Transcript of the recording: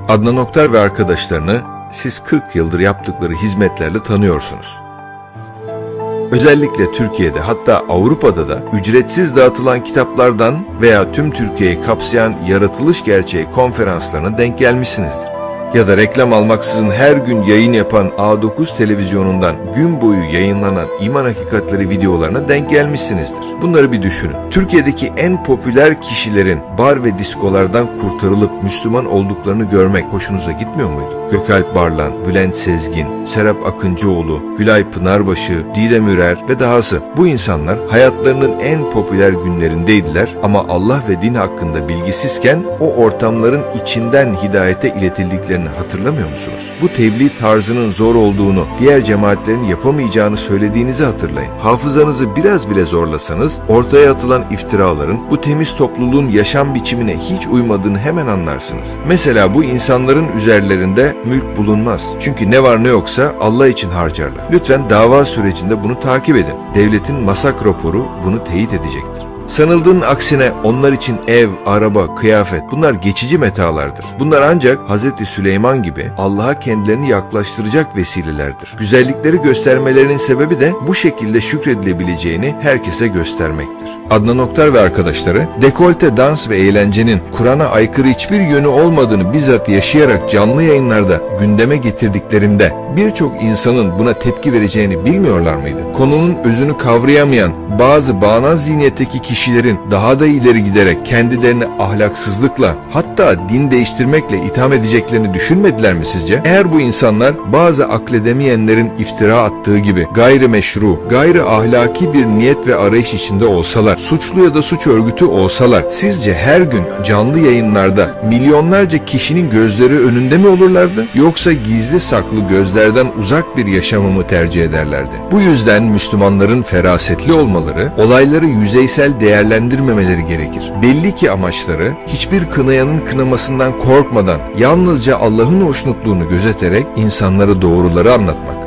Adnan Oktar ve arkadaşlarını siz 40 yıldır yaptıkları hizmetlerle tanıyorsunuz. Özellikle Türkiye'de, hatta Avrupa'da da ücretsiz dağıtılan kitaplardan veya tüm Türkiye'yi kapsayan yaratılış gerçeği konferanslarına denk gelmişsinizdir. Ya da reklam almaksızın her gün yayın yapan A9 televizyonundan gün boyu yayınlanan iman hakikatleri videolarına denk gelmişsinizdir. Bunları bir düşünün. Türkiye'deki en popüler kişilerin bar ve diskolardan kurtarılıp Müslüman olduklarını görmek hoşunuza gitmiyor muydu? Gökalp Barlan, Bülent Sezgin, Serap Akıncıoğlu, Gülay Pınarbaşı, Didem Ürer ve dahası. Bu insanlar hayatlarının en popüler günlerindeydiler ama Allah ve din hakkında bilgisizken o ortamların içinden hidayete iletildiklerini hatırlamıyor musunuz? Bu tebliğ tarzının zor olduğunu, diğer cemaatlerin yapamayacağını söylediğinizi hatırlayın. Hafızanızı biraz bile zorlasanız ortaya atılan iftiraların bu temiz topluluğun yaşam biçimine hiç uymadığını hemen anlarsınız. Mesela bu insanların üzerlerinde mülk bulunmaz. Çünkü ne var ne yoksa Allah için harcarlar. Lütfen dava sürecinde bunu takip edin. Devletin masak raporu bunu teyit edecektir. Sanıldığının aksine onlar için ev, araba, kıyafet bunlar geçici metalardır. Bunlar ancak Hz. Süleyman gibi Allah'a kendilerini yaklaştıracak vesilelerdir. Güzellikleri göstermelerinin sebebi de bu şekilde şükredilebileceğini herkese göstermektir. Adnan Oktar ve arkadaşları dekolte, dans ve eğlencenin Kur'an'a aykırı hiçbir yönü olmadığını bizzat yaşayarak canlı yayınlarda gündeme getirdiklerinde birçok insanın buna tepki vereceğini bilmiyorlar mıydı? Konunun özünü kavrayamayan bazı bağnaz zihniyetteki kişilerin daha da ileri giderek kendilerini ahlaksızlıkla, hatta din değiştirmekle itham edeceklerini düşünmediler mi sizce? Eğer bu insanlar bazı akledemeyenlerin iftira attığı gibi gayrimeşru, gayri ahlaki bir niyet ve arayış içinde olsalar, suçlu ya da suç örgütü olsalar, sizce her gün canlı yayınlarda milyonlarca kişinin gözleri önünde mi olurlardı? Yoksa gizli saklı gözlerden uzak bir yaşamı mı tercih ederlerdi? Bu yüzden Müslümanların ferasetli olmaları, olayları yüzeysel değerlendirmemeleri gerekir. Belli ki amaçları hiçbir kınayanın kınamasından korkmadan yalnızca Allah'ın hoşnutluğunu gözeterek insanlara doğruları anlatmak.